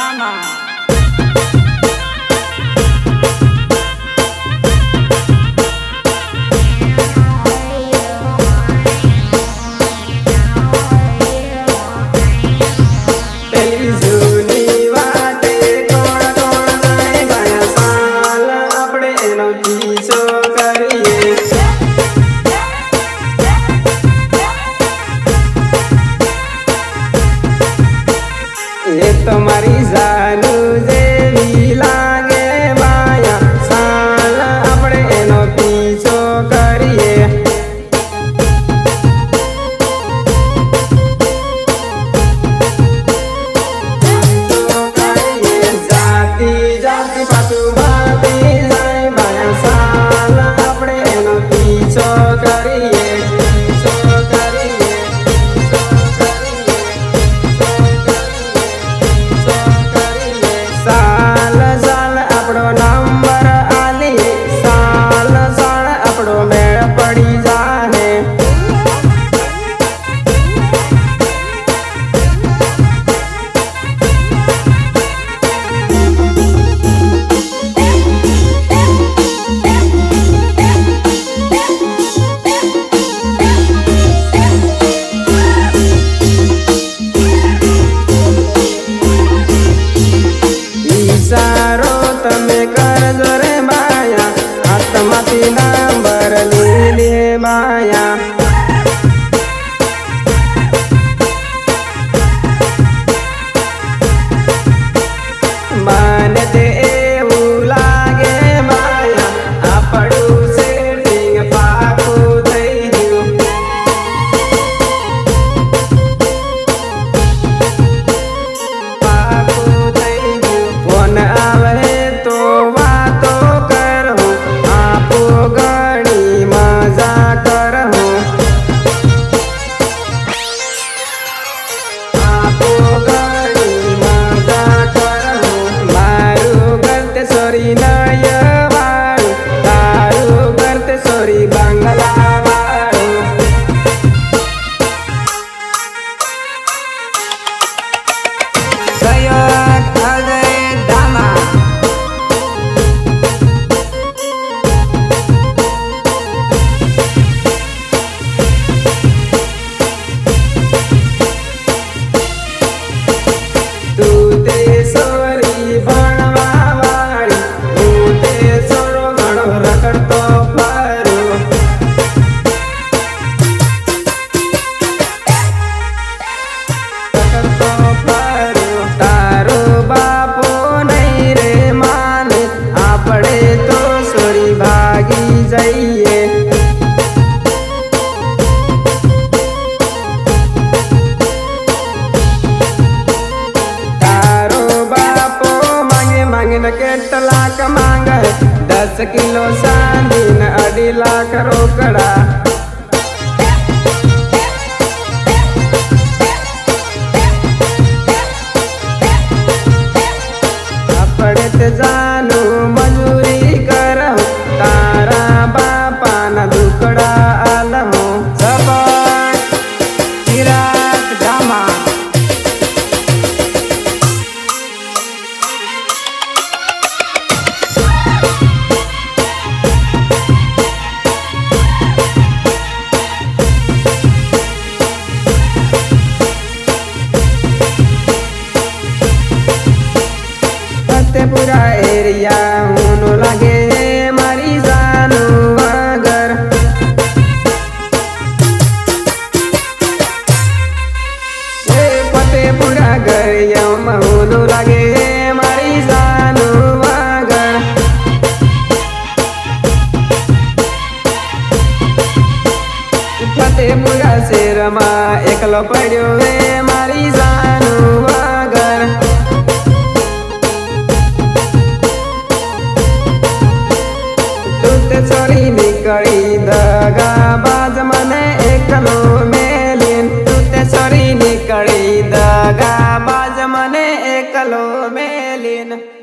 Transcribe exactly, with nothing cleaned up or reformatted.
Dama. तुम्हारी जानू जेवी लागे माया साल अपने एनो पीछो करिए जाती जाती पाछू भाभी जाए माया साल अपने एनो पीछो करिए सारो तमे करजो रे माया हाथमाथी नंबर लीले माया मन ते एवं लागे माया आपड़ू सेटिंग पाकू थई गयो पाकू थई गयो फोन आवे तो वातो करो आपो घणी मजा करो आपो घणी मजा करो मारू करते सोरी नय वाळू तारू करते सोरी बंगला वाळू Sayat Alday Dama. तू ते सोरी भणवा वाળી હું તે સોરો ઘણો રખડતો ફરું રખડતો ફરું તારો બાપો નહીં રે માને આપણે તો સોરી ભાગી જઈએ केटला कमांग दस किलो सांदीन अढ़ी लाख रोकड़ा अपने ते जानू मजूरी करहूं तारा बापा न दुकड़ा आलहूं Sabat Tirak Dama. पूरा एरिया होनो लागे मारी जानू अगर ए पते पूरा गरिया होनो लागे मारी जानू अगर पते पूरा शेर मा एकलो पड्यो है मारी जानू अगर सोरी निकली दगा बाज मने एकलो मेलिन तुते सोरी निकली दगा बाज मने एकलो मेलिन।